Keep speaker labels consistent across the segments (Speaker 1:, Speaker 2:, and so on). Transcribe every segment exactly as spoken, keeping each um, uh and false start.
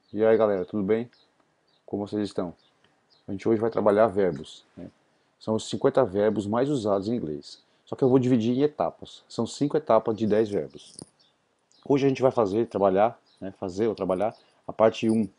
Speaker 1: E aí galera, tudo bem? Como vocês estão? A gente hoje vai trabalhar verbos, né? São os cinquenta verbos mais usados em inglês. Só que eu vou dividir em etapas. São cinco etapas de dez verbos. Hoje a gente vai fazer, trabalhar, né? Fazer ou trabalhar a parte um.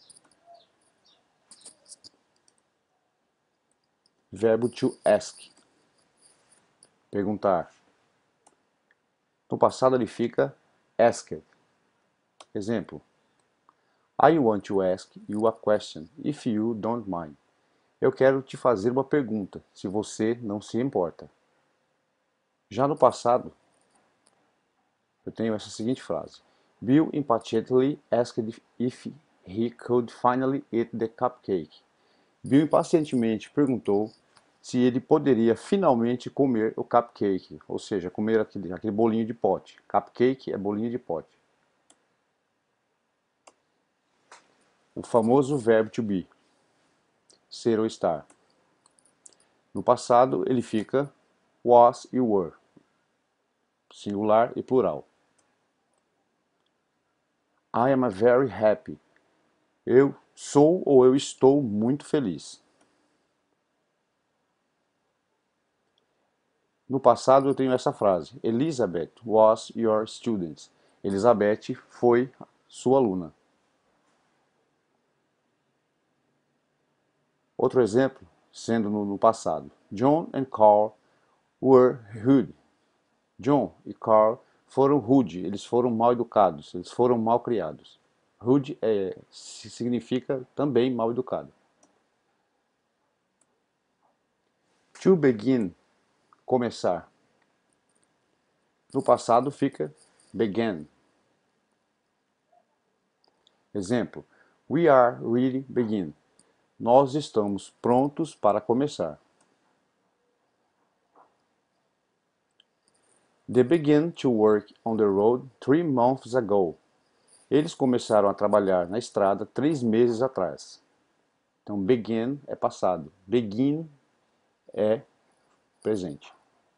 Speaker 1: Verbo to ask. Perguntar. No passado ele fica asked. Exemplo. I want to ask you a question, if you don't mind. Eu quero te fazer uma pergunta, se você não se importa. Já no passado, eu tenho essa seguinte frase. Bill impatiently asked if he could finally eat the cupcake. Bill impacientemente perguntou se ele poderia finalmente comer o cupcake, ou seja, comer aquele, aquele bolinho de pote. Cupcake é bolinho de pote. O famoso verbo to be, ser ou estar. No passado, ele fica was e were, singular e plural. I am very happy. Eu sou ou eu estou muito feliz. No passado eu tenho essa frase. Elizabeth was your student. Elizabeth foi sua aluna. Outro exemplo, sendo no, no passado. John and Carl were rude. John e Carl foram rude, eles foram mal educados, eles foram mal criados. Rude é, significa também mal educado. To begin, começar. No passado fica began. Exemplo, we are ready to begin. Nós estamos prontos para começar. They began to work on the road three months ago. Eles começaram a trabalhar na estrada três meses atrás. Então, begin é passado. Begin é presente.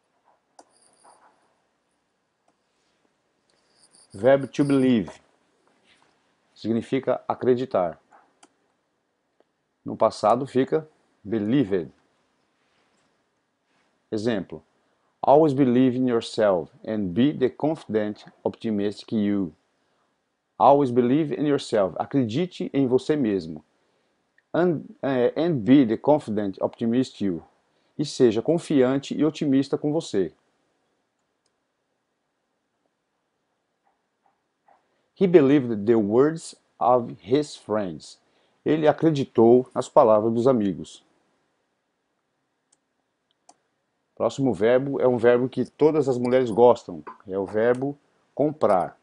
Speaker 1: Verbo to believe significa acreditar. No passado fica believed. Exemplo. Always believe in yourself and be the confident, optimistic you. Always believe in yourself. Acredite em você mesmo. And, uh, and be the confident, optimistic you. E seja confiante e otimista com você. He believed the words of his friends. Ele acreditou nas palavras dos amigos. Próximo verbo é um verbo que todas as mulheres gostam. É o verbo comprar.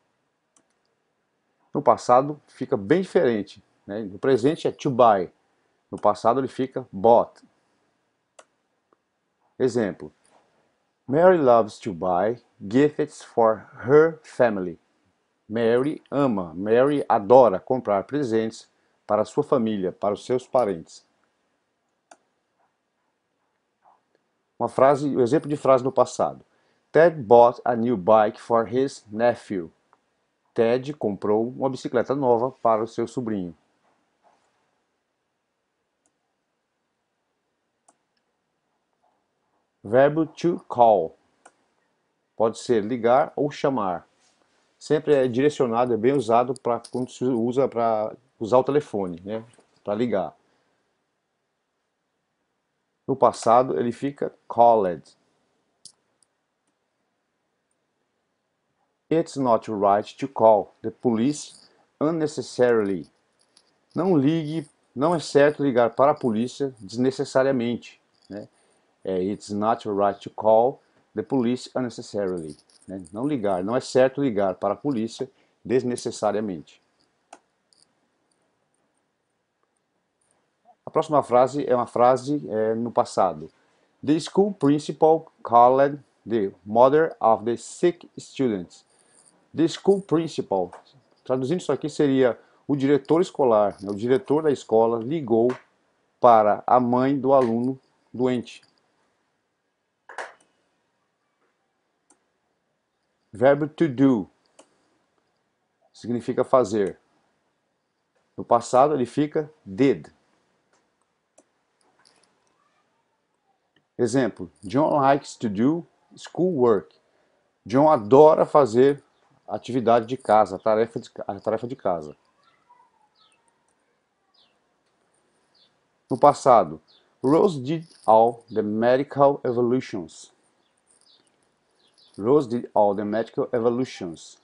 Speaker 1: No passado fica bem diferente, né? No presente é to buy. No passado ele fica bought. Exemplo. Mary loves to buy gifts for her family. Mary ama, Mary adora comprar presentes para a sua família, para os seus parentes. Uma frase, um exemplo de frase no passado. Ted bought a new bike for his nephew. Ted comprou uma bicicleta nova para o seu sobrinho. Verbo to call. Pode ser ligar ou chamar. Sempre é direcionado, é bem usado para quando se usa para usar o telefone, né? Para ligar. No passado ele fica called. It's not right to call the police unnecessarily. Não ligue, não é certo ligar para a polícia desnecessariamente, né? É, it's not right to call the police unnecessarily. Né? Não ligar, não é certo ligar para a polícia desnecessariamente. A próxima frase é uma frase é, no passado. The school principal called the mother of the sick students. The school principal, traduzindo isso aqui, seria o diretor escolar, né? O diretor da escola ligou para a mãe do aluno doente. Verbo to do significa fazer. No passado ele fica did. Exemplo, John likes to do schoolwork. John adora fazer atividade de casa, a tarefa de, a tarefa de casa. No passado, Rose did all the medical evolutions. Rose did all the medical evolutions.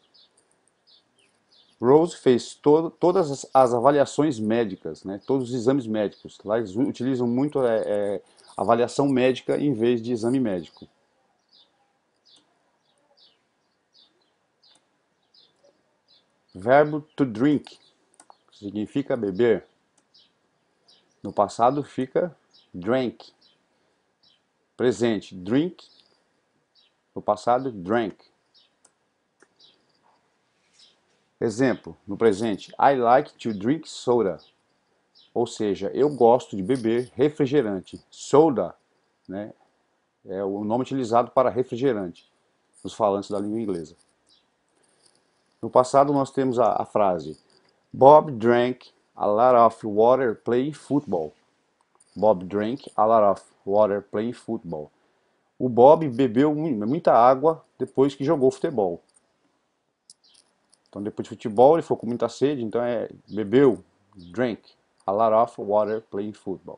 Speaker 1: Rose fez todo, todas as, as avaliações médicas, né, todos os exames médicos. Lá eles utilizam muito é, é, avaliação médica em vez de exame médico. Verbo to drink significa beber. No passado fica drank. Presente, drink. No passado, drank. Exemplo, no presente, I like to drink soda. Ou seja, eu gosto de beber refrigerante. Soda, né, é o nome utilizado para refrigerante, nos falantes da língua inglesa. No passado nós temos a, a frase Bob drank a lot of water playing football. Bob drank a lot of water playing football. O Bob bebeu muita água depois que jogou futebol. Então depois de futebol ele ficou com muita sede, então é bebeu, drank a lot of water playing football.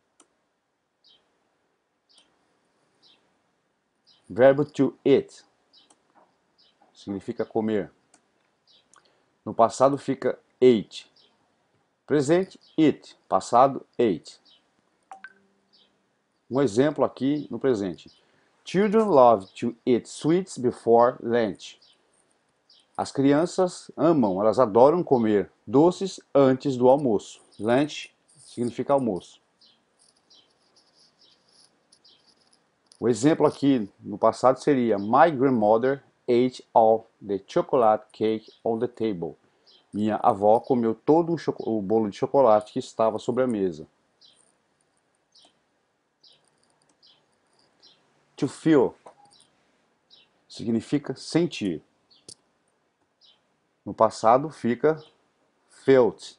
Speaker 1: Verbo to eat significa comer. No passado fica ate. Presente, eat. Passado, ate. Um exemplo aqui no presente. Children love to eat sweets before lunch. As crianças amam, elas adoram comer doces antes do almoço. Lunch significa almoço. O exemplo aqui no passado seria My grandmother ate all the chocolate cake on the table. Minha avó comeu todo o, o bolo de chocolate que estava sobre a mesa. To feel significa sentir. No passado fica felt.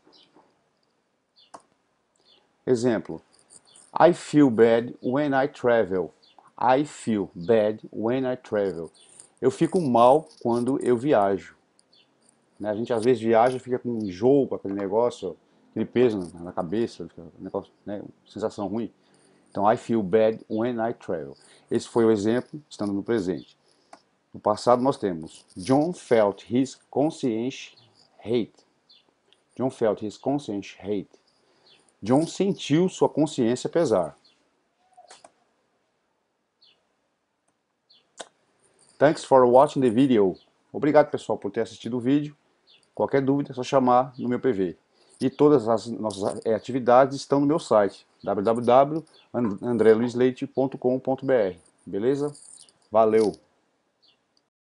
Speaker 1: Exemplo. I feel bad when I travel. I feel bad when I travel. Eu fico mal quando eu viajo. Né? A gente às vezes viaja e fica com um enjoo, com aquele negócio, aquele peso na cabeça, negócio, né? Sensação ruim. Então, I feel bad when I travel. Esse foi o exemplo, estando no presente. No passado nós temos John felt his conscience hate. John felt his conscience hate. John sentiu sua consciência pesar. Thanks for watching the video. Obrigado, pessoal, por ter assistido o vídeo. Qualquer dúvida é só chamar no meu P V. E todas as nossas atividades estão no meu site, w w w ponto andré luiz leite ponto com ponto b r. Beleza? Valeu!